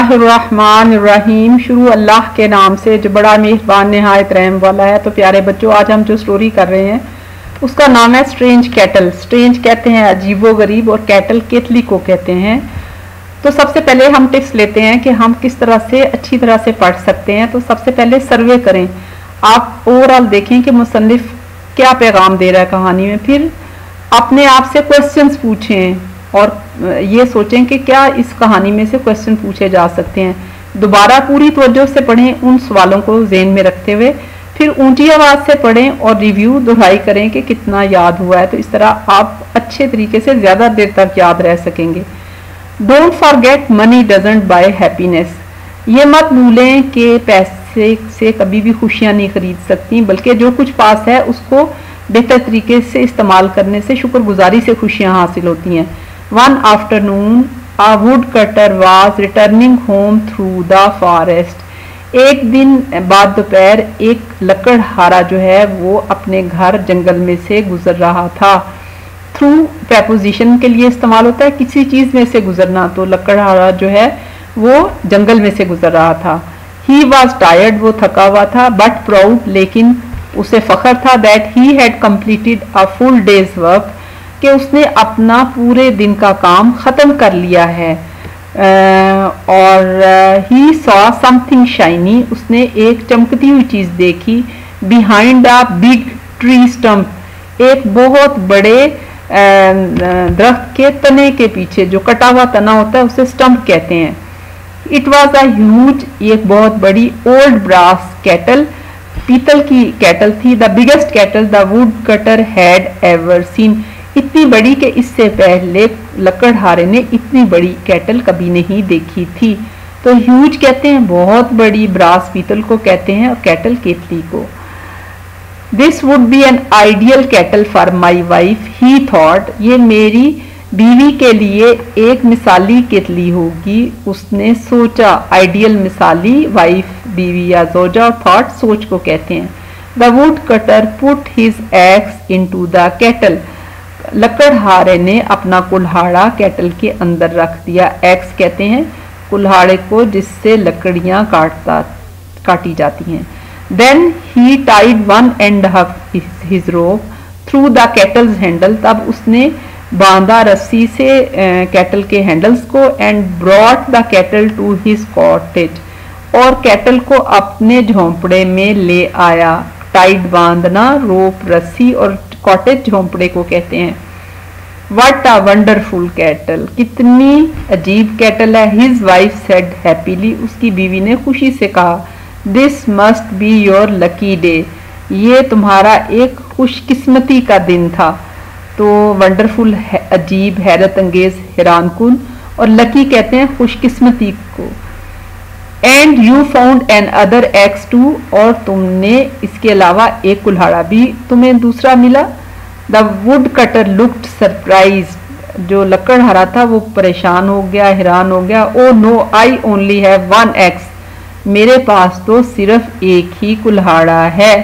बिस्मिल्लाहिर्रहमानिर्रहीम। शुरू अल्लाह के नाम से जो बड़ा मेहरबान निहायत रहम वाला है। तो प्यारे बच्चों, आज हम जो स्टोरी कर रहे हैं उसका नाम है स्ट्रेंज कैटल। स्ट्रेंज कहते हैं अजीबो गरीब और कैटल केतली को कहते हैं। तो सबसे पहले हम टिप्स लेते हैं कि हम किस तरह से अच्छी तरह से पढ़ सकते हैं। तो सबसे पहले सर्वे करें, आप ओवरऑल देखें कि मुसन्निफ क्या पैगाम दे रहा है कहानी में। फिर अपने आप से क्वेश्चंस पूछें और ये सोचें कि क्या इस कहानी में से क्वेश्चन पूछे जा सकते हैं। दोबारा पूरी तवज्जो से पढ़ें उन सवालों को ज़हन में रखते हुए। फिर ऊंची आवाज़ से पढ़ें और रिव्यू दोहराई करें कि कितना याद हुआ है। तो इस तरह आप अच्छे तरीके से ज़्यादा देर तक याद रह सकेंगे। Don't forget money doesn't buy happiness. ये मत भूलें कि पैसे से कभी भी खुशियाँ नहीं खरीद सकती, बल्कि जो कुछ पास है उसको बेहतर तरीके से इस्तेमाल करने से शुक्रगुजारी से खुशियाँ हासिल होती हैं। One afternoon, a woodcutter was returning home through the forest. एक दिन बाद दोपहर एक लकड़हारा जो है वो अपने घर जंगल में से गुजर रहा था। थ्रू प्रेपोजिशन के लिए इस्तेमाल होता है किसी चीज में से गुजरना। तो लकड़हारा जो है वो जंगल में से गुजर रहा था। He was tired, वो थका हुआ था, but proud, लेकिन उसे फख्र था that he had completed a full day's work, कि उसने अपना पूरे दिन का काम ख़त्म कर लिया है। और ही सॉ समथिंग शाइनी, उसने एक चमकती हुई चीज़ देखी। Behind a big tree stump, एक बहुत बड़े दरख्त के तने के पीछे, जो कटा हुआ तना होता है उसे स्टम्प कहते हैं। इट वॉज अ ह्यूज, एक बहुत बड़ी ओल्ड ब्रास कैटल, पीतल की कैटल थी। The biggest kettle the woodcutter had ever seen, इतनी बड़ी कि इससे पहले लकड़हारे ने इतनी बड़ी कैटल कभी नहीं देखी थी। तो ह्यूज कहते हैं बहुत बड़ी, ब्रास पीतल को कहते हैं और कैटल केतली को। This would be an ideal kettle for my wife he thought, ये मेरी बीवी के लिए एक मिसाली केतली होगी, उसने सोचा। आइडियल मिसाली, वाइफ बीवी या जोजा, और थॉट सोच को कहते हैं। The woodcutter put his axe into the kettle, लकड़हारे ने अपना कुल्हाड़ा कैटल के अंदर रख दिया। एक्स कहते हैं कुल्हाड़े को जिससे लकड़ियां काटी जाती हैं। Then he tied one end of his rope through the kettle's handle, तब उसने बांधा रस्सी से कैटल के हैंडल्स को। And brought the kettle to his cottage, और कैटल को अपने झोंपड़े में ले आया। टाइड बांधना, रोप रस्सी, और कॉटेज झोंपड़े को कहते हैं। What a wonderful कैटल, कितनी अजीब कैटल है। His wife said happily, उसकी बीवी ने खुशी से कहा। This must be your lucky day, ये तुम्हारा एक खुशकिस्मती का दिन था। तो वंडरफुल अजीब, हैरत अंगेज, हैरान कुन, और लकी कहते हैं खुशकिस्मती को। And you found another axe too, और तुमने इसके अलावा एक कुल्हाड़ा भी तुम्हें दूसरा मिला। The woodcutter looked surprised, जो लकड़हारा था वो परेशान हो गया, हैरान हो गया। Oh no, I only have one axe, मेरे पास तो सिर्फ एक ही कुल्हाड़ा है।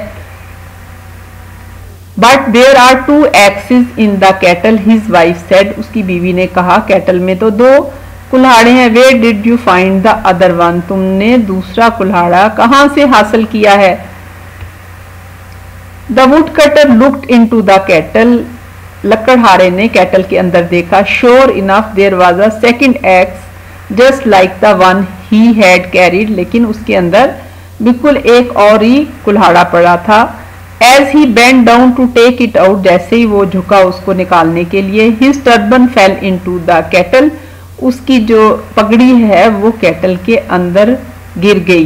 But there are two axes in the kettle, his wife said, उसकी बीवी ने कहा कैटल में तो दो कुल्हाड़े हैं। Where did you find the other one, तुमने दूसरा कुल्हाड़ा कहां से हासिल किया है। The woodcutter looked into the kettle, लकड़हारे ने कैटल के अंदर देखा। Sure enough there was a second axe just like the one he had carried, लेकिन उसके अंदर बिल्कुल एक और ही कुल्हाड़ा पड़ा था। As he bent down to take it out, जैसे ही वो झुका उसको निकालने के लिए, his turban fell into the kettle, उसकी जो पगड़ी है वो कैटल के अंदर गिर गई।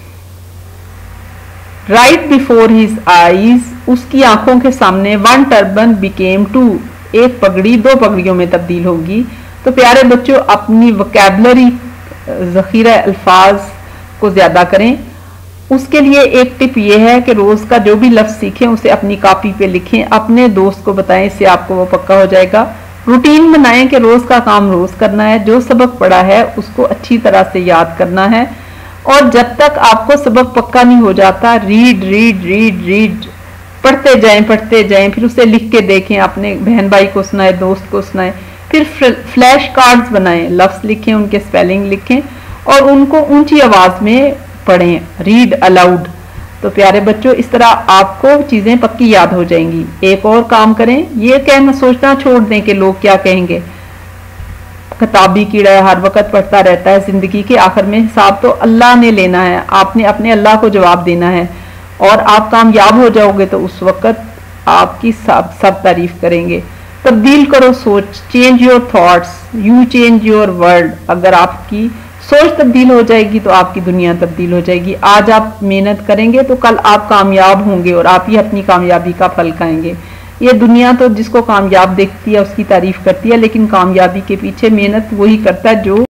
राइट बिफोर हिज आईज, उसकी आंखों के सामने, वन टर्बन बिकेम टू, एक पगड़ी दो पगड़ियों में तब्दील होगी। तो प्यारे बच्चों, अपनी वोकैबुलरी ज़ख़ीरा अल्फाज को ज़्यादा करें। उसके लिए एक टिप ये है कि रोज़ का जो भी लफ्ज़ सीखें उसे अपनी कॉपी पे लिखें, अपने दोस्त को बताएं, इससे आपको वो पक्का हो जाएगा। रूटीन बनाएं कि रोज़ का काम रोज़ करना है, जो सबक पढ़ा है उसको अच्छी तरह से याद करना है। और जब तक आपको सबक पक्का नहीं हो जाता, रीड रीड रीड रीड पढ़ते जाएं, फिर उसे लिख के देखें, अपने बहन भाई को सुनाएं, दोस्त को सुनाएं। फिर फ्लैश कार्ड्स बनाएं, लफ्ज़ लिखें, उनके स्पेलिंग लिखें और उनको ऊंची आवाज में पढ़ें, रीड अलाउड। तो प्यारे बच्चों, इस तरह आपको चीजें पक्की याद हो जाएंगी। एक और काम करें, ये कहना सोचना छोड़ दें कि लोग क्या कहेंगे। किताबी कीड़ा हर वक्त पढ़ता रहता है, जिंदगी के आखिर में हिसाब तो अल्लाह ने लेना है, आपने अपने अल्लाह को जवाब देना है। और आप कामयाब हो जाओगे तो उस वक्त आपकी सब तारीफ करेंगे। तब्दील करो सोच, change your thoughts, you change your world. अगर आपकी सोच तब्दील हो जाएगी तो आपकी दुनिया तब्दील हो जाएगी। आज आप मेहनत करेंगे तो कल आप कामयाब होंगे और आप ही अपनी कामयाबी का फल खाएंगे। ये दुनिया तो जिसको कामयाब देखती है उसकी तारीफ करती है, लेकिन कामयाबी के पीछे मेहनत वही करता है जो